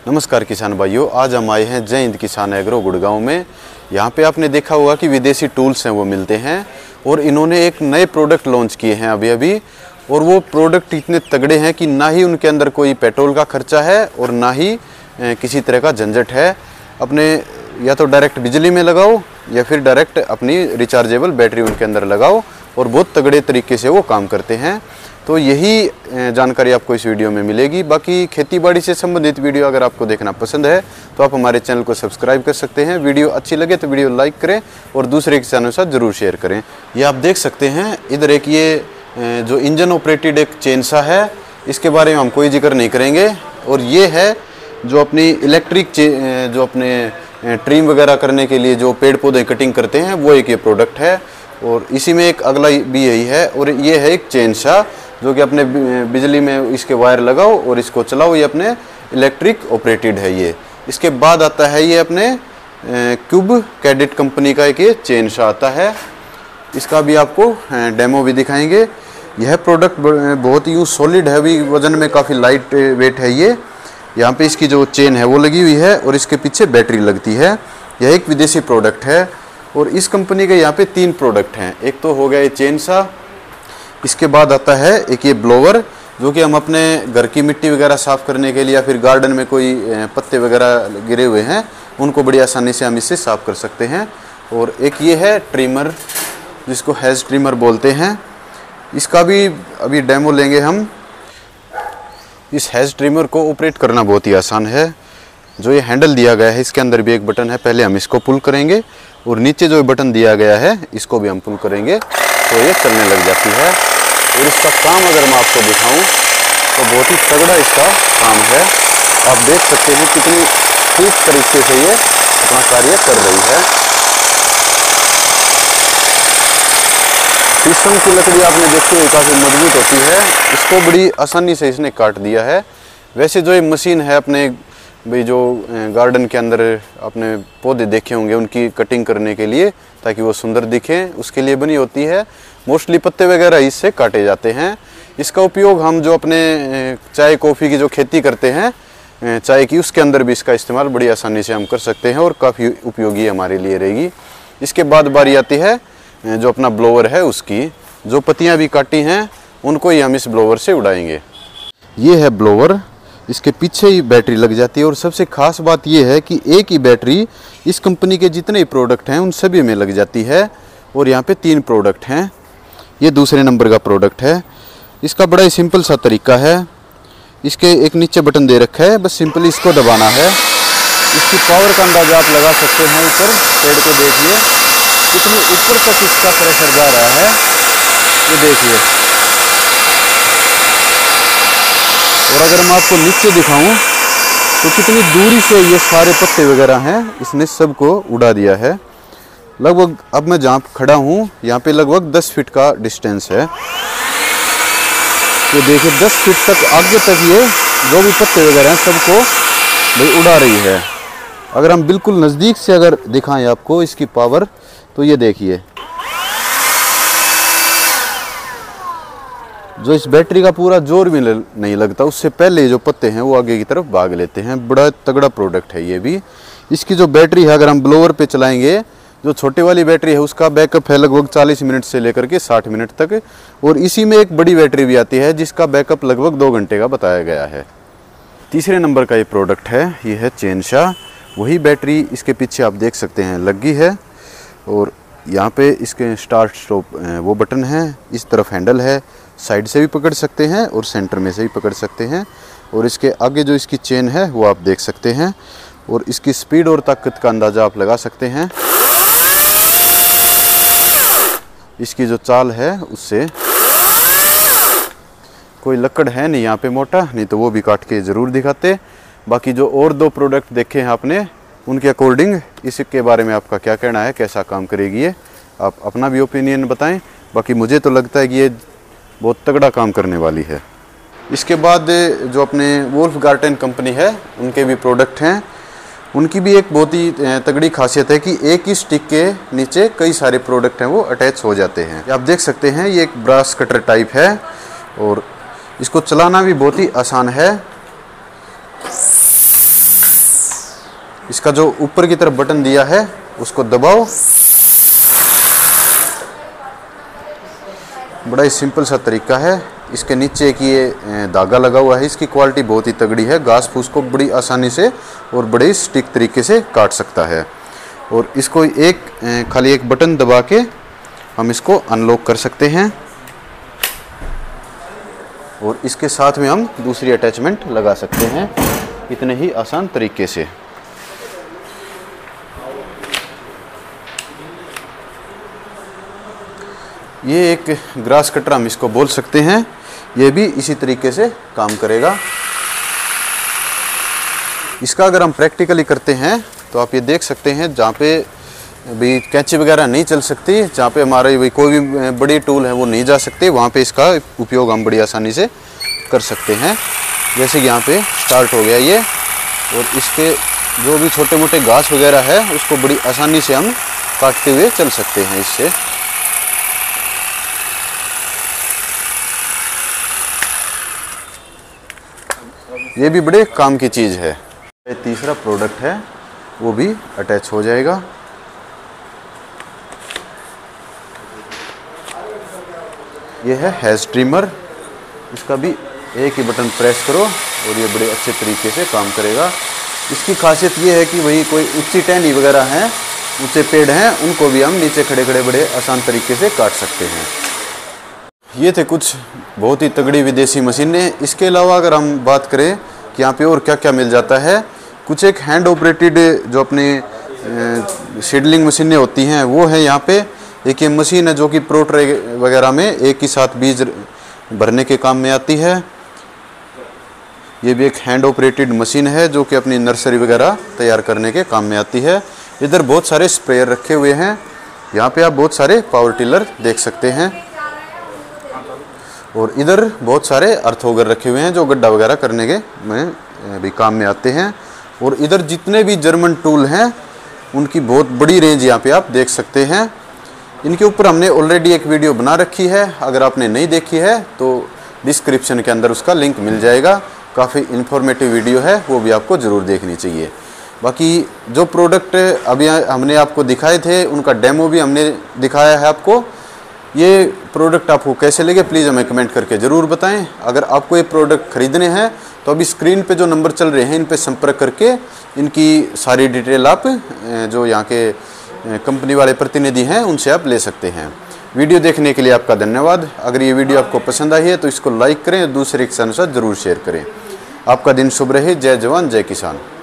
नमस्कार किसान भाइयों, आज हम आए हैं जय हिंद किसान एग्रो गुड़गांव में। यहाँ पे आपने देखा होगा कि विदेशी टूल्स हैं वो मिलते हैं और इन्होंने एक नए प्रोडक्ट लॉन्च किए हैं अभी और वो प्रोडक्ट इतने तगड़े हैं कि ना ही उनके अंदर कोई पेट्रोल का खर्चा है और ना ही किसी तरह का झंझट है। अपने या तो डायरेक्ट बिजली में लगाओ या फिर डायरेक्ट अपनी रिचार्जेबल बैटरी उनके अंदर लगाओ और बहुत तगड़े तरीके से वो काम करते हैं। तो यही जानकारी आपको इस वीडियो में मिलेगी। बाकी खेतीबाड़ी से संबंधित वीडियो अगर आपको देखना पसंद है तो आप हमारे चैनल को सब्सक्राइब कर सकते हैं। वीडियो अच्छी लगे तो वीडियो लाइक करें और दूसरे किसानों के साथ ज़रूर शेयर करें। ये आप देख सकते हैं इधर एक ये जो इंजन ऑपरेटेड एक चेनसा है, इसके बारे में हम कोई जिक्र नहीं करेंगे। और ये है जो अपनी इलेक्ट्रिक जो अपने ट्रिम वगैरह करने के लिए जो पेड़ पौधे कटिंग करते हैं वो एक ये प्रोडक्ट है। और इसी में एक अगला भी यही है और ये है एक चेनसा जो कि अपने बिजली में इसके वायर लगाओ और इसको चलाओ। ये अपने इलेक्ट्रिक ऑपरेटेड है ये। इसके बाद आता है ये अपने क्यूब कैडेट कंपनी का एक ये चेनसा आता है। इसका भी आपको डेमो भी दिखाएंगे। यह प्रोडक्ट बहुत ही सॉलिड है, भी वजन में काफ़ी लाइट वेट है ये। यहाँ पे इसकी जो चेन है वो लगी हुई है और इसके पीछे बैटरी लगती है। यह एक विदेशी प्रोडक्ट है और इस कंपनी के यहाँ पे 3 प्रोडक्ट हैं। एक तो हो गया ये चेनसा, इसके बाद आता है एक ये ब्लोवर जो कि हम अपने घर की मिट्टी वगैरह साफ़ करने के लिए या फिर गार्डन में कोई पत्ते वगैरह गिरे हुए हैं उनको बड़ी आसानी से हम इससे साफ़ कर सकते हैं। और एक ये है ट्रिमर जिसको हेज ट्रिमर बोलते हैं। इसका भी अभी डेमो लेंगे हम। इस हेज ट्रिमर को ऑपरेट करना बहुत ही आसान है। जो ये हैंडल दिया गया है इसके अंदर भी एक बटन है, पहले हम इसको पुल करेंगे और नीचे जो बटन दिया गया है इसको भी हम पुल करेंगे तो ये चलने लग जाती है। और इसका काम अगर मैं आपको दिखाऊं तो बहुत ही तगड़ा इसका काम है। आप देख सकते हैं कितनी ठीक तरीके से ये अपना कार्य कर रही है। शीशम की लकड़ी आपने देखी हुई काफ़ी मजबूत होती है, इसको बड़ी आसानी से इसने काट दिया है। वैसे जो ये मशीन है अपने भाई जो गार्डन के अंदर अपने पौधे देखे होंगे उनकी कटिंग करने के लिए ताकि वो सुंदर दिखें उसके लिए बनी होती है। मोस्टली पत्ते वगैरह इससे काटे जाते हैं। इसका उपयोग हम जो अपने चाय कॉफ़ी की जो खेती करते हैं चाय की, उसके अंदर भी इसका इस्तेमाल बड़ी आसानी से हम कर सकते हैं और काफ़ी उपयोगी हमारे लिए रहेगी। इसके बाद बारी आती है जो अपना ब्लोवर है उसकी। जो पत्तियाँ भी काटी हैं उनको ही हम इस ब्लोवर से उड़ाएंगे। ये है ब्लोवर, इसके पीछे ही बैटरी लग जाती है। और सबसे ख़ास बात यह है कि एक ही बैटरी इस कंपनी के जितने ही प्रोडक्ट हैं उन सभी में लग जाती है। और यहाँ पे 3 प्रोडक्ट हैं। ये दूसरे नंबर का प्रोडक्ट है। इसका बड़ा ही सिंपल सा तरीका है। इसके एक नीचे बटन दे रखा है, बस सिंपली इसको दबाना है। इसकी पावर का अंदाजा आप लगा सकते हैं। ऊपर पेड़ को देखिए कितनी ऊपर तक इसका प्रेशर जा रहा है, ये देखिए। और अगर मैं आपको नीचे दिखाऊं तो कितनी दूरी से ये सारे पत्ते वगैरह हैं इसने सबको उड़ा दिया है। लगभग अब मैं जहाँ खड़ा हूँ यहाँ पे लगभग 10 फीट का डिस्टेंस है। तो देखिए 10 फीट तक आगे तक ये जो भी पत्ते वगैरह हैं सबको भाई उड़ा रही है। अगर हम बिल्कुल नज़दीक से अगर दिखाएं आपको इसकी पावर तो ये देखिए जो इस बैटरी का पूरा जोर भी नहीं लगता, उससे पहले जो पत्ते हैं वो आगे की तरफ भाग लेते हैं। बड़ा तगड़ा प्रोडक्ट है ये भी। इसकी जो बैटरी है अगर हम ब्लोवर पे चलाएंगे, जो छोटी वाली बैटरी है उसका बैकअप है लगभग 40 मिनट से लेकर के 60 मिनट तक। और इसी में एक बड़ी बैटरी भी आती है जिसका बैकअप लगभग 2 घंटे का बताया गया है। तीसरे नंबर का ये प्रोडक्ट है, ये है चेनसा। वही बैटरी इसके पीछे आप देख सकते हैं लगी है। और यहाँ पे इसके स्टार्ट स्टॉप वो बटन है। इस तरफ हैंडल है, साइड से भी पकड़ सकते हैं और सेंटर में से भी पकड़ सकते हैं। और इसके आगे जो इसकी चेन है वो आप देख सकते हैं। और इसकी स्पीड और ताकत का अंदाज़ा आप लगा सकते हैं इसकी जो चाल है उससे। कोई लकड़ है नहीं यहाँ पे मोटा, नहीं तो वो भी काट के ज़रूर दिखाते। बाकी जो और 2 प्रोडक्ट देखे हैं आपने उनके अकॉर्डिंग इसके बारे में आपका क्या कहना है, कैसा काम करेगी ये, आप अपना भी ओपिनियन बताएं। बाकी मुझे तो लगता है कि ये बहुत तगड़ा काम करने वाली है। इसके बाद जो अपने वोल्फगार्टेन कंपनी है उनके भी प्रोडक्ट हैं। उनकी भी एक बहुत ही तगड़ी खासियत है कि एक ही स्टिक के नीचे कई सारे प्रोडक्ट हैं वो अटैच हो जाते हैं। आप देख सकते हैं ये एक ब्रास कटर टाइप है और इसको चलाना भी बहुत ही आसान है। इसका जो ऊपर की तरफ बटन दिया है उसको दबाओ। बड़ा ही सिंपल सा तरीका है। इसके नीचे एक ये धागा लगा हुआ है, इसकी क्वालिटी बहुत ही तगड़ी है, घास फूस को बड़ी आसानी से और बड़े स्टिक तरीके से काट सकता है। और इसको खाली एक बटन दबा के हम इसको अनलॉक कर सकते हैं और इसके साथ में हम दूसरी अटैचमेंट लगा सकते हैं इतने ही आसान तरीके से। ये एक ग्रास कटर हम इसको बोल सकते हैं, ये भी इसी तरीके से काम करेगा। इसका अगर हम प्रैक्टिकली करते हैं तो आप ये देख सकते हैं, जहाँ पे भी कैंची वगैरह नहीं चल सकती, जहाँ पे हमारा भी कोई भी बड़ी टूल है वो नहीं जा सकती, वहाँ पे इसका उपयोग हम बड़ी आसानी से कर सकते हैं। जैसे कि यहाँ पे स्टार्ट हो गया ये, और इसके जो भी छोटे मोटे घास वगैरह है उसको बड़ी आसानी से हम काटते हुए चल सकते हैं इससे। ये भी बड़े काम की चीज़ है। तीसरा प्रोडक्ट है वो भी अटैच हो जाएगा। ये है हेयर ट्रिमर, इसका भी एक ही बटन प्रेस करो और ये बड़े अच्छे तरीके से काम करेगा। इसकी खासियत ये है कि वही कोई ऊंची टहनी वगैरह हैं, ऊंचे पेड़ हैं, उनको भी हम नीचे खड़े खड़े बड़े आसान तरीके से काट सकते हैं। ये थे कुछ बहुत ही तगड़ी विदेशी मशीनें। इसके अलावा अगर हम बात करें कि यहाँ पे और क्या क्या मिल जाता है, कुछ एक हैंड ऑपरेटेड जो अपने सीडलिंग मशीनें होती हैं वो है यहाँ पे। एक ये मशीन है जो कि प्रो ट्रे वगैरह में एक ही साथ बीज भरने के काम में आती है। ये भी एक हैंड ऑपरेटेड मशीन है जो कि अपनी नर्सरी वगैरह तैयार करने के काम में आती है। इधर बहुत सारे स्प्रेयर रखे हुए हैं। यहाँ पे आप बहुत सारे पावर टिलर देख सकते हैं और इधर बहुत सारे अर्थोगर रखे हुए हैं जो गड्ढा वगैरह करने के में भी काम में आते हैं। और इधर जितने भी जर्मन टूल हैं उनकी बहुत बड़ी रेंज यहाँ पे आप देख सकते हैं। इनके ऊपर हमने ऑलरेडी एक वीडियो बना रखी है, अगर आपने नहीं देखी है तो डिस्क्रिप्शन के अंदर उसका लिंक मिल जाएगा। काफ़ी इन्फॉर्मेटिव वीडियो है, वो भी आपको ज़रूर देखनी चाहिए। बाकी जो प्रोडक्ट अभी हमने आपको दिखाए थे उनका डेमो भी हमने दिखाया है आपको। ये प्रोडक्ट आपको कैसे लगे प्लीज़ हमें कमेंट करके ज़रूर बताएं। अगर आपको ये प्रोडक्ट ख़रीदने हैं तो अभी स्क्रीन पे जो नंबर चल रहे हैं इन पे संपर्क करके इनकी सारी डिटेल आप जो यहाँ के कंपनी वाले प्रतिनिधि हैं उनसे आप ले सकते हैं। वीडियो देखने के लिए आपका धन्यवाद। अगर ये वीडियो आपको पसंद आई है तो इसको लाइक करें और दूसरे के साथ ज़रूर शेयर करें। आपका दिन शुभ रहे। जय जवान जय किसान।